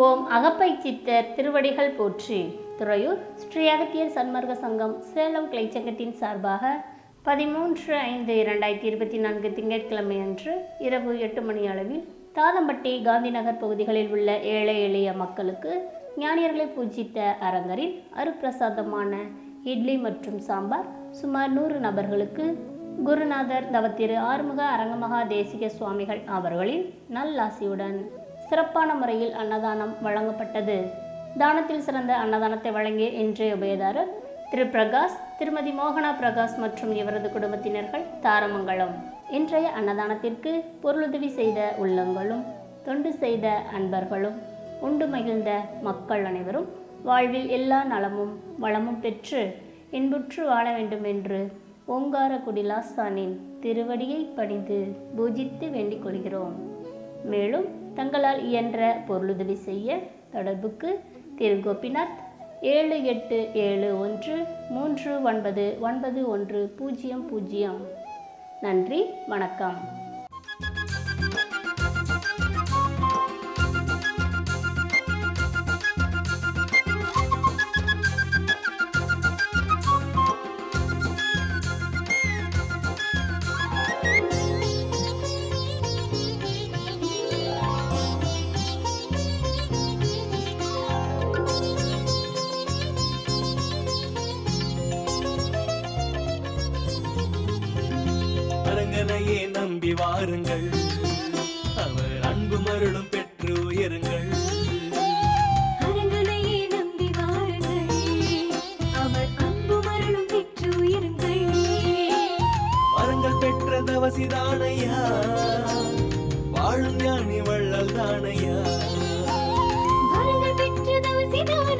ஓம் அகப்பை சித்தர் திருவடிகள் போற்றி. துறையூர் ஸ்ரீ அகத்தியர் சன்மார்க்க சங்கம் சேலம் கிளைச்சங்கத்தின் சார்பாக 13/5/2024 திங்கட்கிழமை அன்று இரவு 8 மணி அளவில் தாதம்பட்டி காந்திநகர் பகுதிகளில் உள்ள ஏழை எளிய மக்களுக்கு ஞானியர்களை பூஜித்த அரங்கரில் அருப்பிரசாதமான இட்லி மற்றும் சாம்பார் சுமார் 100 நபர்களுக்கு குருநாதர் தவத்திரு ஆறுமுக அரங்கமகா தேசிக சுவாமிகள் அவர்களின் நல்லாசியுடன் சிறப்பான முறையில் அன்னதானம் வழங்கப்பட்டது. தானத்தில் சிறந்த அன்னதானத்தை வழங்கிய இன்றைய உபயதாரர் திரு பிரகாஷ், திருமதி மோகனா பிரகாஷ் மற்றும் இவரது குடும்பத்தினர்கள் தாரமங்கலம். இன்றைய அன்னதானத்திற்கு பொருளுதவி செய்த உள்ளங்களும் தொண்டு செய்த அன்பர்களும் உண்டு மகிழ்ந்த மக்கள் அனைவரும் வாழ்வில் எல்லா நலமும் வளமும் பெற்று இன்புற்று வாழ வேண்டும் என்று ஓங்கார குடிலாசானின் திருவடியை பணிந்து பூஜித்து வேண்டிக் கொள்கிறோம். மேலும் தங்களால் இயன்ற பொருளுதவி செய்ய தொடர்புக்கு திரு கோபிநாத் 7871399100. நன்றி, வணக்கம். அரங்கனையே நம்பி வாருங்கள், அவர் அன்பு மருளும் பெற்று உயருங்கள். அரங்கனையே நம்பி வாருங்கள், அவர் அன்பு மருளும் பெற்று உயருங்கள். வரங்கள் பெற்ற தவசிதானையா, வாழும் ஞானி வள்ளல் தானையா. வரங்கள் பெற்ற தவசிதானையா,